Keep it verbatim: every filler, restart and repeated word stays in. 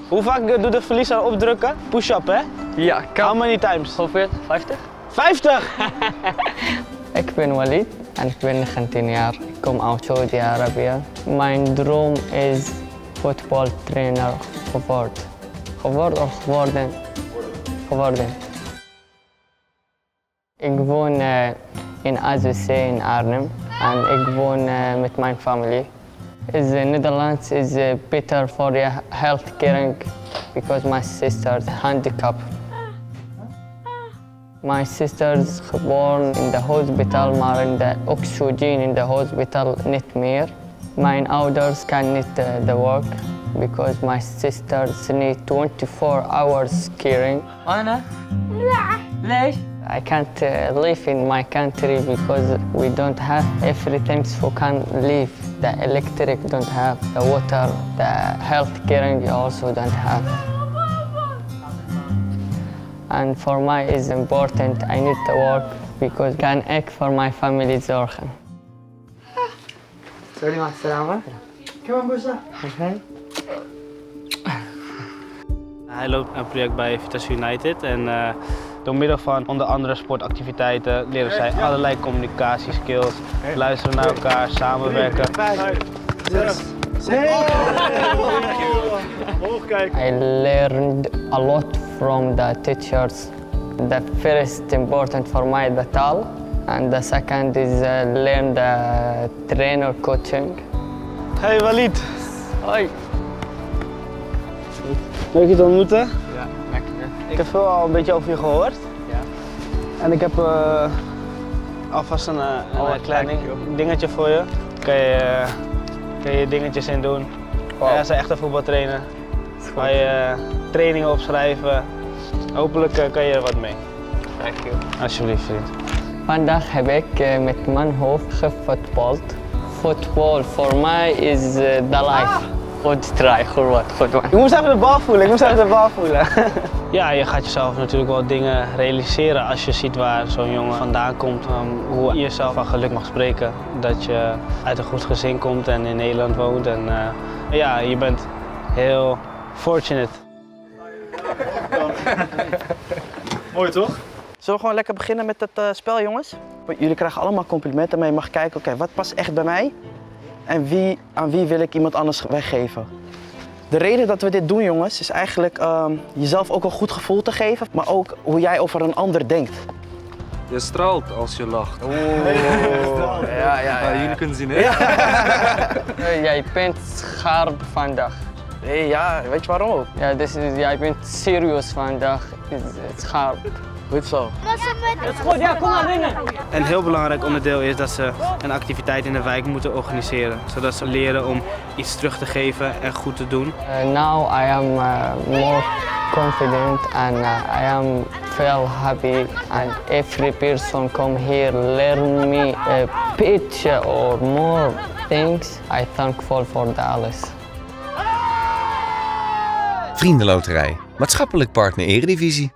Hoe vaak doet de verliezer opdrukken? Push-up, hè? Ja, kan. How many times? Hoeveel? vijftig? vijftig! Ik ben Walid en ik ben negentien jaar. Ik kom uit Saudi-Arabië. Mijn droom is voetbaltrainer geworden. Geworden of geworden? Geworden. Ik woon uh, in A Z C in Arnhem en ik woon uh, met mijn familie. Is uh, Netherlands is uh, better for your health caring because my sister is handicapped. My sister is geboren in the hospital, maar in de oxygen in the hospital niet meer. Mijn ouders kan niet uh, the work because my sisters need twenty-four hours caring. Anna? ليش? I can't uh, live in my country because we don't have everything so can live. The electric don't have, the water, the health caring also don't have. And for me it's important, I need to work because can ik voor my family zorgen. Sorry, ma salama. Come on, Bosa. Hij loopt een project bij Vitesse United en uh, door middel van onder andere sportactiviteiten leren zij allerlei communicatieskills, luisteren naar elkaar, samenwerken. I learned a lot from the teachers. The first important for me the taal, and the second is uh, learn the trainer coaching. Hey Walid. Hoi. Leuk je te ontmoeten. Ja, lekker. Ik heb veel al een beetje over je gehoord. Ja. En ik heb uh, alvast een, een Oh, klein dank ding, dingetje voor je. Kan je, uh, kan je dingetjes in doen. Wow. Hij is een echte voetbaltrainer. Kan je uh, trainingen opschrijven. Hopelijk uh, kan je er wat mee. Dank je. Alsjeblieft, vriend. Vandaag heb ik uh, met mijn hoofd gevoetbald. Voetbal voor mij is uh, the life. Goed try, goed wat, goed wat. Ik moest even de bal voelen, ik moest even de bal voelen. Ja, je gaat jezelf natuurlijk wel dingen realiseren als je ziet waar zo'n jongen vandaan komt. Um, hoe je jezelf van geluk mag spreken. Dat je uit een goed gezin komt en in Nederland woont. En uh, ja, je bent heel fortunate. Mooi toch? Zullen we gewoon lekker beginnen met het uh, spel, jongens? Jullie krijgen allemaal complimenten, maar je mag kijken, oké, okay, wat past echt bij mij? En wie, aan wie wil ik iemand anders weggeven? De reden dat we dit doen, jongens, is eigenlijk um, jezelf ook een goed gevoel te geven, maar ook hoe jij over een ander denkt. Je straalt als je lacht. Oh. Ja, ja, ja. Ah, jullie kunnen zien, hè? Ja. Jij bent scherp vandaag. Hey, ja, weet je waarom ook? Ja, dus jij bent serieus vandaag. Is scherp. Goed zo. Het is goed, ja, kom maar binnen. Een heel belangrijk onderdeel is dat ze een activiteit in de wijk moeten organiseren. Zodat ze leren om iets terug te geven en goed te doen. Uh, now I am uh, more confident and uh, I am feel happy and every person come here learn me a bit or more things. I thankful for the alles. Vriendenloterij, maatschappelijk partner Eredivisie.